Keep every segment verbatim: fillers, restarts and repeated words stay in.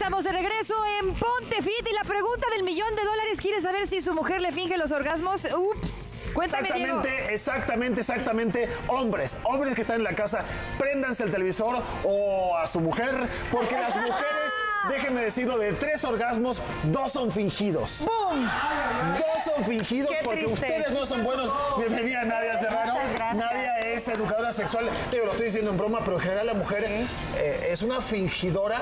estamos de regreso en Ponte Fit y la pregunta del millón de dólares quiere saber si su mujer le finge los orgasmos. Ups. Cuéntame, exactamente, Diego. exactamente, exactamente. Hombres, hombres que están en la casa, préndanse el televisor o a su mujer, porque las mujeres, déjenme decirlo, de tres orgasmos, dos son fingidos. ¡Bum! Dos son fingidos Qué porque triste. ustedes no son buenos. Bienvenida, Nadia Serrano. Nadia es educadora sexual. Digo, lo estoy diciendo en broma, pero en general la mujer sí. eh, es una fingidora.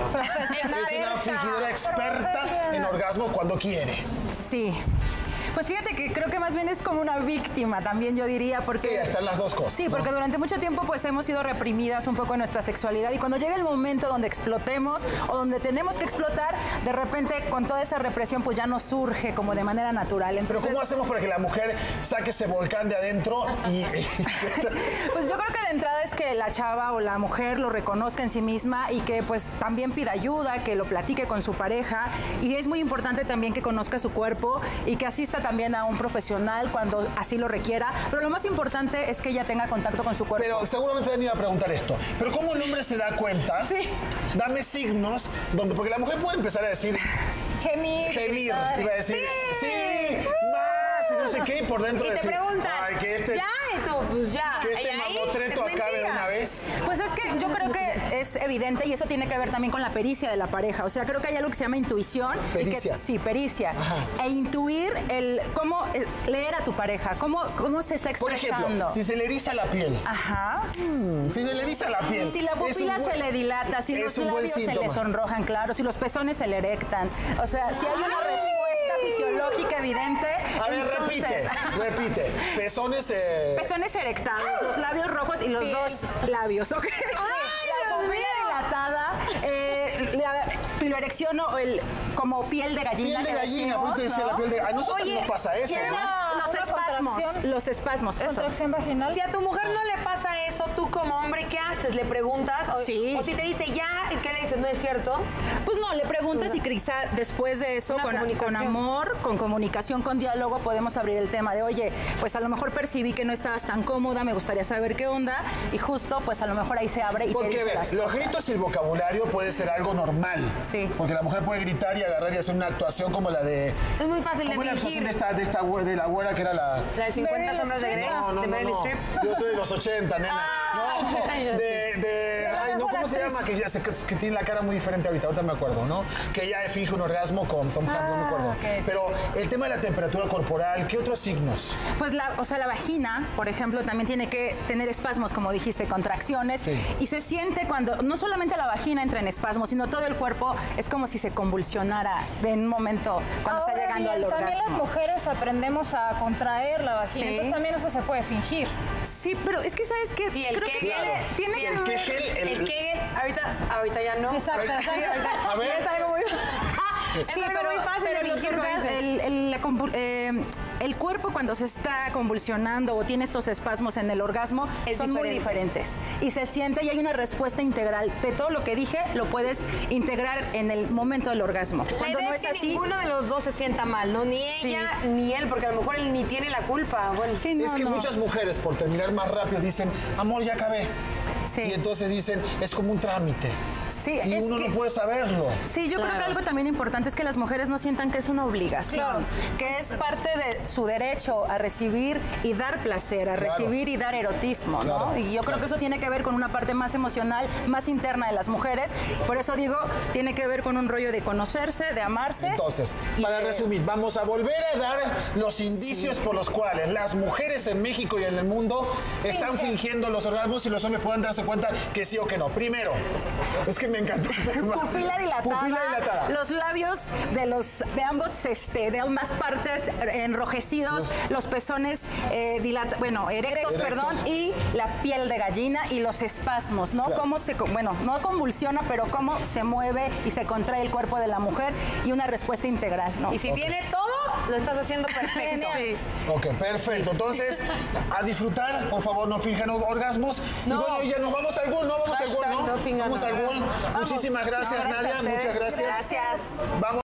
Es una fingidora experta en orgasmos cuando quiere. Sí. Pues fíjate que creo que más bien es como una víctima también, yo diría, porque... Sí, están las dos cosas. Sí, porque ¿no? durante mucho tiempo pues hemos sido reprimidas un poco en nuestra sexualidad y cuando llega el momento donde explotemos o donde tenemos que explotar, de repente con toda esa represión pues ya nos surge como de manera natural. Entonces, pero ¿cómo hacemos para que la mujer saque ese volcán de adentro y... Pues yo creo que de entrada es que la chava o la mujer lo reconozca en sí misma y que pues también pida ayuda, que lo platique con su pareja y es muy importante también que conozca su cuerpo y que asista también a un profesional cuando así lo requiera, pero lo más importante es que ella tenga contacto con su cuerpo. Pero seguramente Dani iba a preguntar esto, pero ¿cómo el hombre se da cuenta? Sí. Dame signos donde, porque la mujer puede empezar a decir... Gemir. Gemir, iba a decir, sí, sí más, y no sé qué, y por dentro y decir... te preguntas, ay, que este, ya, y tú, pues ya. que este mamotreto acabe de una vez. Pues es que yo creo que es evidente y eso tiene que ver también con la pericia de la pareja. O sea, creo que hay algo que se llama intuición. Pericia. Y que, sí, pericia. Ajá. E intuir el cómo eh, leer a tu pareja, cómo, cómo se está expresando. Por ejemplo, si se le eriza la piel. Ajá. Mm, si se le eriza la piel. Si la pupila buen, se le dilata, si los labios se le sonrojan, claro, si los pezones se le erectan. O sea, si hay una respuesta fisiológica evidente. A ver, entonces... repite, repite. Pezones... Eh... Pezones erectados, los labios rojos y los piel. dos labios, ¿ok? ¡Ay, la pupila dilatada, eh, la piloerección o el como piel de gallina. Piel de gallina, por eso te decía la piel de... A nosotros Oye, no pasa eso, ¿no? ¿no? Los espasmos, los espasmos, eso. Contracción vaginal. Si a tu mujer no le pasa eso, tú como hombre, ¿qué haces? ¿Le preguntas? O, sí. o si te dice ya, ¿qué le dices? ¿No es cierto? Pues no, le preguntas y quizá después de eso, con, con amor, con comunicación, con diálogo, podemos abrir el tema de, oye, pues a lo mejor percibí que no estabas tan cómoda, me gustaría saber qué onda, y justo, pues a lo mejor ahí se abre y porque, te dice ver, las los cosas. gritos y el vocabulario puede ser algo normal. Sí. Porque la mujer puede gritar y agarrar y hacer una actuación como la de... Es muy fácil de ¿Cómo la actuación fingir. de esta, de esta güe- de la güera que era la... La de cincuenta sombras de Grey, No, no, de no, Meryl no. Streep. Yo soy de los ochenta, nena. No, de, de, ay, no, ¿cómo se llama? Que, ya se, que tiene la cara muy diferente ahorita, ahorita me acuerdo, ¿no? Que ella finge un orgasmo con Tom Hanks, no me acuerdo. okay. Pero el tema de la temperatura corporal, ¿qué otros signos? Pues la, o sea, la vagina, por ejemplo, también tiene que tener espasmos, como dijiste, contracciones. Sí. Y se siente cuando, no solamente la vagina entra en espasmos, sino todo el cuerpo es como si se convulsionara de un momento cuando Ahora está llegando bien, al también orgasmo. las mujeres aprendemos a contraer la vagina, Sí. entonces también eso se puede fingir. Sí, pero es que ¿sabes qué? Sí, el Creo Kegel. que tiene, Claro. tiene Sí, que El ver... Kegel, el... El Kegel, ahorita, ahorita ya no. Exacto, exacto. A ver. Es algo muy... Sí, es algo pero, muy fácil pero de los fingir, orgas- como dices. el, el, la convul- eh, el cuerpo cuando se está convulsionando o tiene estos espasmos en el orgasmo Es son muy diferente. diferentes y se siente y hay una respuesta integral de todo lo que dije lo puedes integrar en el momento del orgasmo. La Cuando idea no es es que así, ninguno de los dos se sienta mal, ¿no? Ni Sí. ella ni él, porque a lo mejor él ni tiene la culpa. Bueno, sí, no, es que no. muchas mujeres, por terminar más rápido, dicen, amor, ya acabé. Sí. Y entonces dicen, es como un trámite. Sí, Y es uno que- no puede saberlo. Sí, yo creo que Claro. algo también importante es que las mujeres no sientan que es una obligación, Claro. que es parte de su derecho a recibir y dar placer, a Claro. recibir y dar erotismo, ¿no? Claro, Y yo creo que eso tiene que ver con una parte más emocional, más interna de las mujeres. Por eso digo, tiene que ver con un rollo de conocerse, de amarse. Entonces, y para de- resumir, vamos a volver a dar los indicios por los cuales las mujeres en México y en el mundo están fingiendo los orgasmos y los hombres puedan darse cuenta que sí o que no. Primero, es que me encantó. Pupila dilatada, Pupila dilatada. los labios de los de ambos este de ambas partes enrojecidos, Sí. los pezones eh, dilata- bueno erectos, Erectos. perdón, y la piel de gallina y los espasmos, ¿no? Claro. Cómo se co- bueno no convulsiona, pero cómo se mueve y se contrae el cuerpo de la mujer y una respuesta integral, ¿no? y si viene todo, lo estás haciendo perfecto. Sí. Ok, perfecto. Entonces, a disfrutar, por favor, no finjan orgasmos. Y No. bueno, ya nos vamos al gol, ¿no? Vamos al gol, Hashtag ¿no? no finjan vamos al gol. orgasmos. Muchísimas gracias, No, gracias a Nadia. ustedes. Muchas gracias. Gracias. Vamos.